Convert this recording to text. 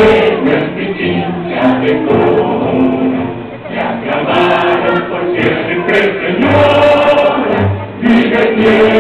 Eres pichincha de todo, te aclamaron por siempre, Señora, vive